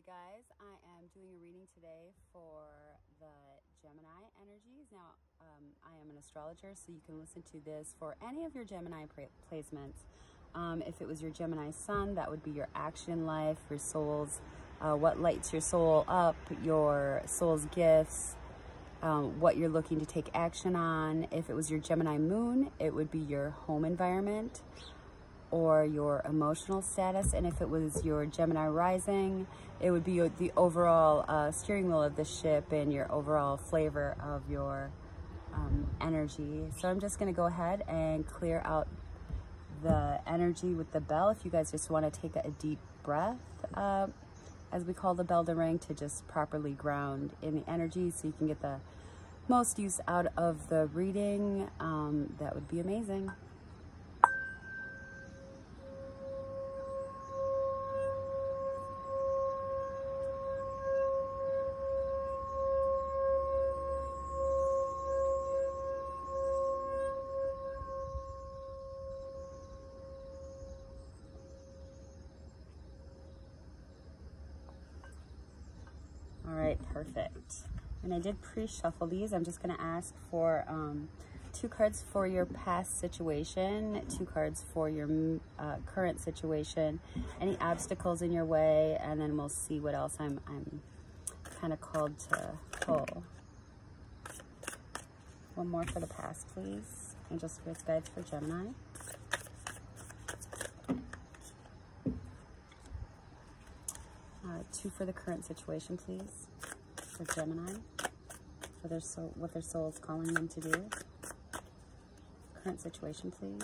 guys, I am doing a reading today for the Gemini energies. Now, I am an astrologer, so you can listen to this for any of your Gemini placements. If it was your Gemini sun, that would be your action in life, your soul's, what lights your soul up, your soul's gifts, what you're looking to take action on. If it was your Gemini moon, it would be your home environment or your emotional status. And if it was your Gemini rising, it would be the overall steering wheel of the ship and your overall flavor of your energy. So I'm just gonna go ahead and clear out the energy with the bell. If you guys just wanna take a deep breath, as we call the bell to ring, to just properly ground in the energy so you can get the most use out of the reading, that would be amazing. All right, perfect. And I did pre-shuffle these. I'm just gonna ask for 2 cards for your past situation, 2 cards for your current situation, any obstacles in your way, and then we'll see what else I'm kind of called to pull. One more for the past, please. Angel Spirits Guides for Gemini. Two for the current situation, please, for Gemini, for their soul, what their soul is calling them to do. Current situation, please.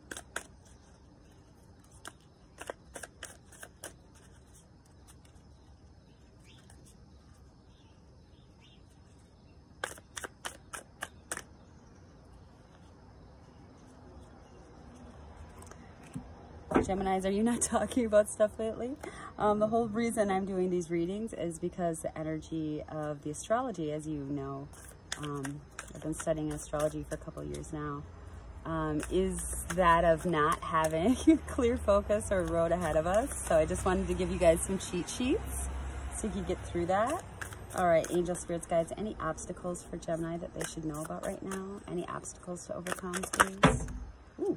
Geminis, are you not talking about stuff lately? The whole reason I'm doing these readings is because the energy of the astrology, as you know, I've been studying astrology for a couple of years now, is that of not having clear focus or road ahead of us. So I just wanted to give you guys some cheat sheets so you can get through that. All right, Angel Spirits Guides, any obstacles for Gemini that they should know about right now? Any obstacles to overcome, please? Ooh.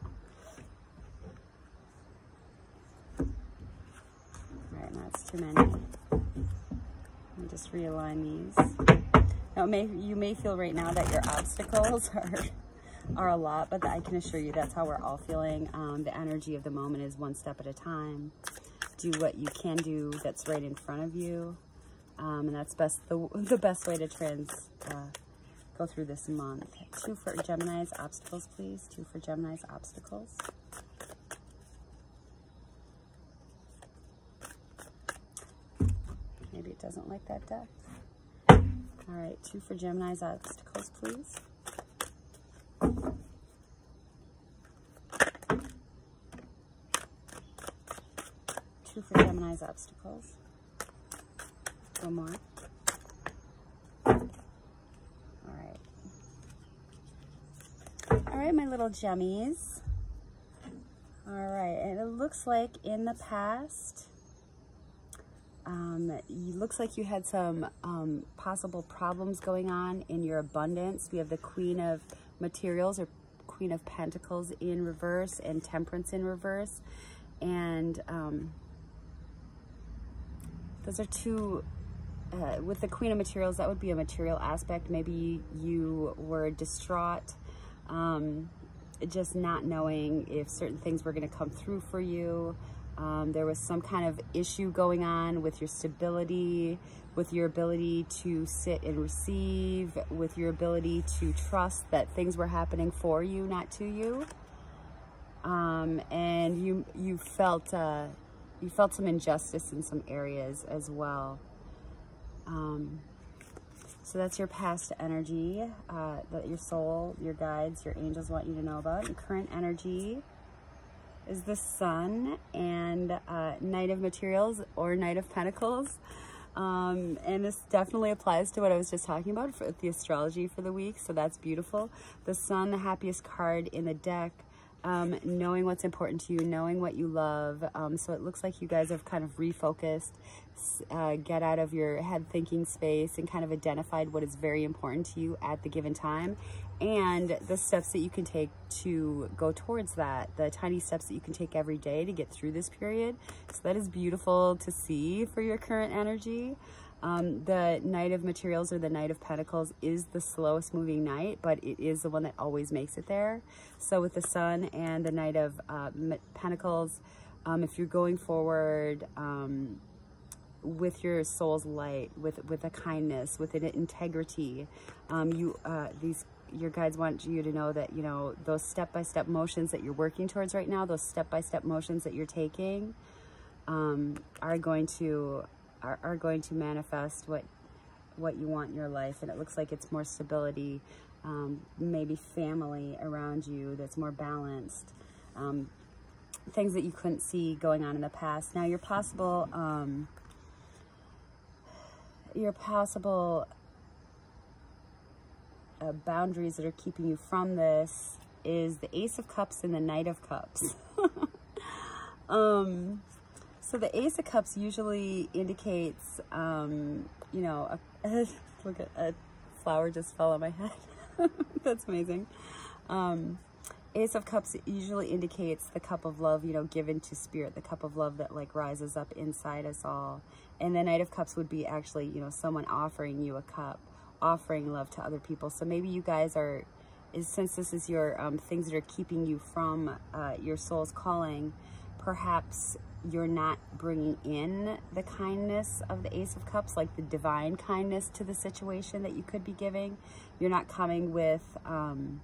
That's too many. Let me just realign these. Now, you may feel right now that your obstacles are a lot, but I can assure you that's how we're all feeling. The energy of the moment is one step at a time. Do what you can do that's right in front of you, and that's the best way to go through this month. 2 for Gemini's obstacles, please. 2 for Gemini's obstacles. Maybe it doesn't like that depth. All right, 2 for Gemini's obstacles, please. 2 for Gemini's obstacles. 1 more. All right, my little Gemmies. All right, and it looks like in the past, it looks like you had some possible problems going on in your abundance. We have the Queen of Materials, or Queen of Pentacles in reverse, and Temperance in reverse. And those are 2, with the Queen of Materials, that would be a material aspect. Maybe you were distraught, just not knowing if certain things were going to come through for you. There was some kind of issue going on with your stability, with your ability to sit and receive, with your ability to trust that things were happening for you, not to you. And you felt some injustice in some areas as well. So that's your past energy that your soul, your guides, your angels want you to know about. And current energy is the Sun and Knight of Materials, or Knight of Pentacles. And this definitely applies to what I was just talking about for the astrology for the week, so that's beautiful. The Sun, the happiest card in the deck, knowing what's important to you, knowing what you love. So it looks like you guys have kind of refocused, get out of your head thinking space and kind of identified what is very important to you at the given time, and the steps that you can take to go towards that, the tiny steps that you can take every day to get through this period. So that is beautiful to see for your current energy. The Knight of Materials, or the Knight of Pentacles, is the slowest moving knight, but it is the one that always makes it there. So with the Sun and the Knight of Pentacles, if you're going forward with your soul's light, with a kindness, with an integrity, your guides want you to know that, you know, those step-by-step motions that you're working towards right now, those step-by-step motions that you're taking, are going to manifest what you want in your life. And it looks like it's more stability, maybe family around you that's more balanced, things that you couldn't see going on in the past. Now your possible boundaries that are keeping you from this is the Ace of Cups and the Knight of Cups. So the Ace of Cups usually indicates, you know, look at a flower just fell on my head. That's amazing. Ace of Cups usually indicates the cup of love, you know, given to spirit, the cup of love that like rises up inside us all. And the Knight of Cups would be actually, you know, someone offering you a cup, offering love to other people. So maybe you guys are, since this is your things that are keeping you from your soul's calling, perhaps you're not bringing in the kindness of the Ace of Cups, like the divine kindness to the situation that you could be giving. You're not coming with an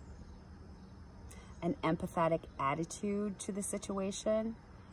empathetic attitude to the situation.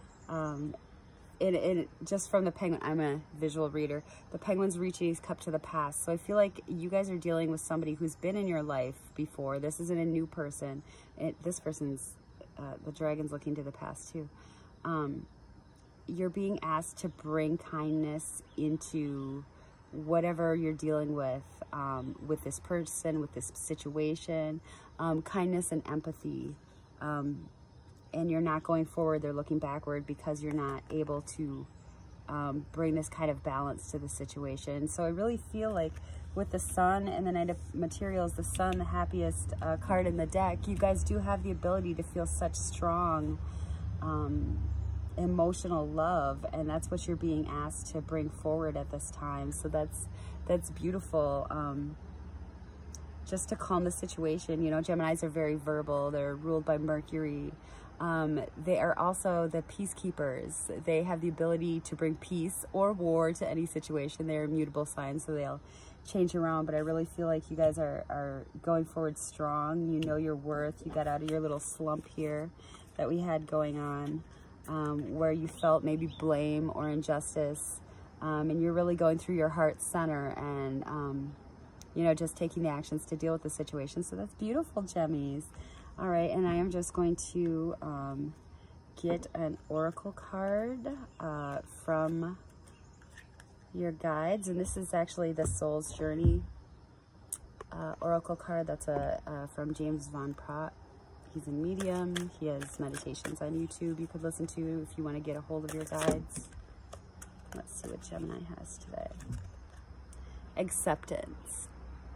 Just from the penguin, I'm a visual reader, the penguin's reaching his cup to the past. So I feel like you guys are dealing with somebody who's been in your life before. This isn't a new person. This person's, the dragon's looking to the past too. You're being asked to bring kindness into whatever you're dealing with this person, with this situation, kindness and empathy. And you're not going forward, they're looking backward because you're not able to bring this kind of balance to the situation. So I really feel like with the Sun and the Knight of Materials, the Sun, the happiest card in the deck, you guys do have the ability to feel such strong emotional love, and that's what you're being asked to bring forward at this time. So that's beautiful. Just to calm the situation. You know, Geminis are very verbal. They're ruled by Mercury. They are also the peacekeepers. They have the ability to bring peace or war to any situation. They're immutable signs, so they'll change around. But I really feel like you guys are going forward strong. You know your worth. You got out of your little slump here that we had going on, where you felt maybe blame or injustice. And you're really going through your heart center and, you know, just taking the actions to deal with the situation. So that's beautiful, Gemmies. All right, and I am just going to get an oracle card from your guides. And this is actually the Soul's Journey oracle card. That's from James Van Praat. He's in Medium. He has meditations on YouTube you could listen to if you want to get a hold of your guides. Let's see what Gemini has today. Acceptance.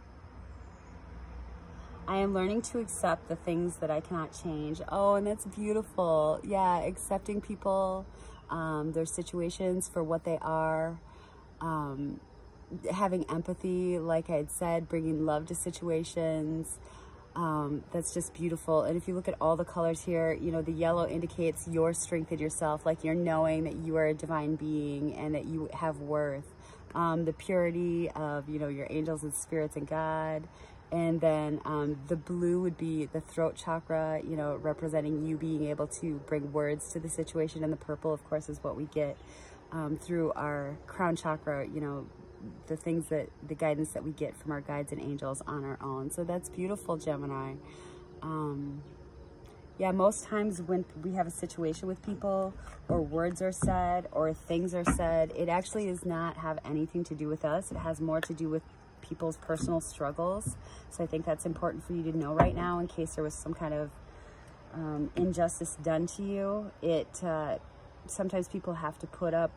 I am learning to accept the things that I cannot change. Oh, and that's beautiful. Yeah, accepting people, their situations for what they are. Having empathy, like I had said, bringing love to situations. That's just beautiful. And if you look at all the colors here, you know, the yellow indicates your strength in yourself, like you're knowing that you are a divine being and that you have worth. The purity of, you know, your angels and spirits and God. And then the blue would be the throat chakra, you know, representing you being able to bring words to the situation. And the purple, of course, is what we get through our crown chakra, you know, the things that, the guidance that we get from our guides and angels on our own. So that's beautiful, Gemini. Yeah, most times when we have a situation with people or words are said or things are said, it actually does not have anything to do with us. It has more to do with people's personal struggles. So I think that's important for you to know right now in case there was some kind of injustice done to you. Sometimes people have to put up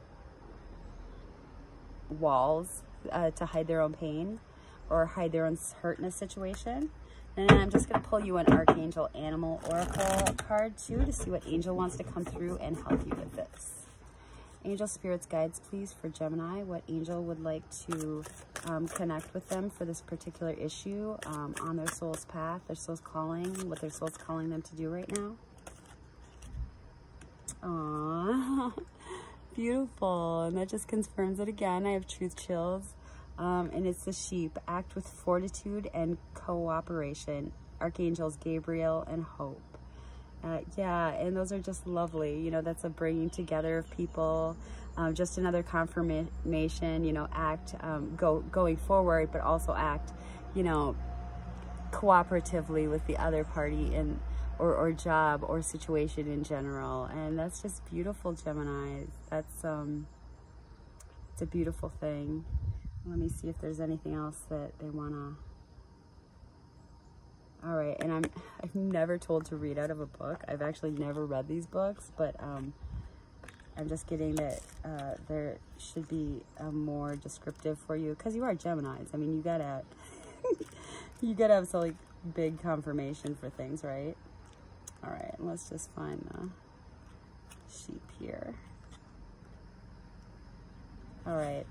walls to hide their own pain or hide their own hurt in a situation. And I'm just going to pull you an Archangel Animal Oracle card too to see what angel wants to come through and help you with this. Angel spirits, guides, please, for Gemini. What angel would like to connect with them for this particular issue on their soul's path, their soul's calling, what their soul's calling them to do right now? Aww, beautiful. And that just confirms it again. I have truth chills. And it's the sheep. Act with fortitude and cooperation. Archangels Gabriel and Hope. Yeah, and those are just lovely. You know, that's a bringing together of people. Just another confirmation, you know, act, going forward, but also act, you know, cooperatively with the other party or job or situation in general. And that's just beautiful, Gemini. That's, it's a beautiful thing. Let me see if there's anything else that they want to... All right, and I'm never told to read out of a book. I've actually never read these books, but I'm just getting that there should be a more descriptive for you, because you are Geminis. I mean, you gotta have some like big confirmation for things, right? All right, let's just find the sheep here. All right.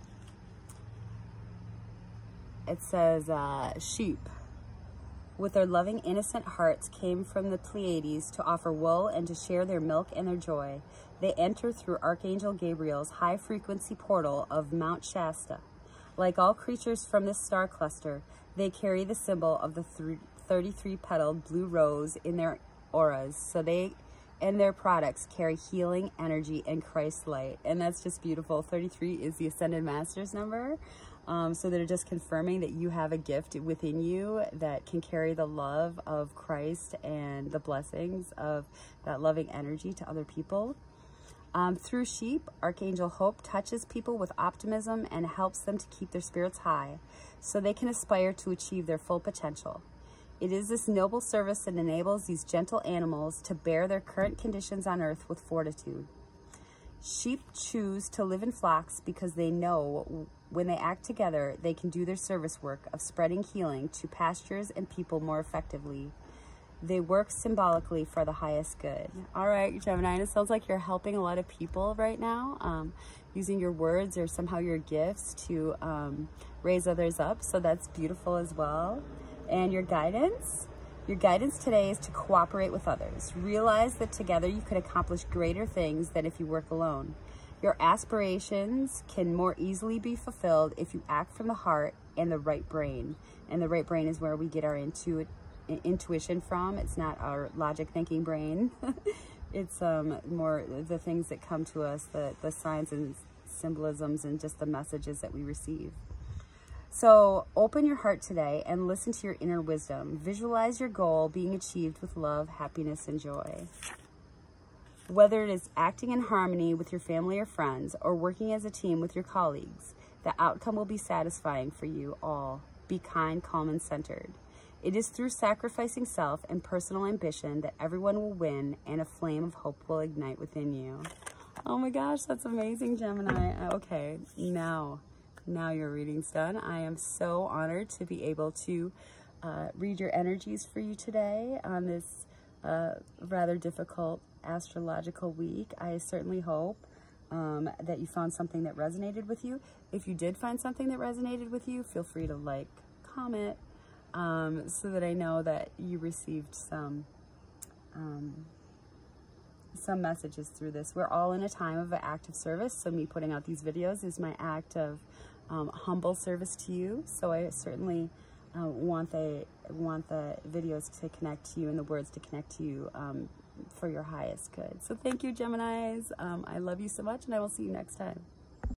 It says, sheep, with their loving, innocent hearts, came from the Pleiades to offer wool and to share their milk and their joy. They enter through Archangel Gabriel's high-frequency portal of Mount Shasta. Like all creatures from this star cluster, they carry the symbol of the 33-petaled blue rose in their auras. So they and their products carry healing, energy, and Christ light. And that's just beautiful. 33 is the Ascended Master's number. So they're just confirming that you have a gift within you that can carry the love of Christ and the blessings of that loving energy to other people. Through sheep, Archangel Hope touches people with optimism and helps them to keep their spirits high so they can aspire to achieve their full potential. It is this noble service that enables these gentle animals to bear their current conditions on earth with fortitude. Sheep choose to live in flocks because they know when they act together, they can do their service work of spreading healing to pastures and people more effectively. They work symbolically for the highest good. All right, Gemini, it sounds like you're helping a lot of people right now, using your words or somehow your gifts to raise others up. So that's beautiful as well. And your guidance today is to cooperate with others. Realize that together you can accomplish greater things than if you work alone. Your aspirations can more easily be fulfilled if you act from the heart and the right brain. And the right brain is where we get our intuition from. It's not our logic thinking brain. It's more the things that come to us, the signs and symbolisms and just the messages that we receive. So open your heart today and listen to your inner wisdom. Visualize your goal being achieved with love, happiness, and joy. Whether it is acting in harmony with your family or friends or working as a team with your colleagues, the outcome will be satisfying for you all. Be kind, calm, and centered. It is through sacrificing self and personal ambition that everyone will win and a flame of hope will ignite within you. Oh my gosh, that's amazing, Gemini. Okay, now your reading's done. I am so honored to be able to read your energies for you today on this rather difficult astrological week. I certainly hope that you found something that resonated with you. If you did find something that resonated with you, feel free to like, comment, so that I know that you received some messages through this. We're all in a time of active service, so me putting out these videos is my act of humble service to you. So I certainly want the videos to connect to you and the words to connect to you for your highest good. So thank you, Geminis. I love you so much, and I will see you next time.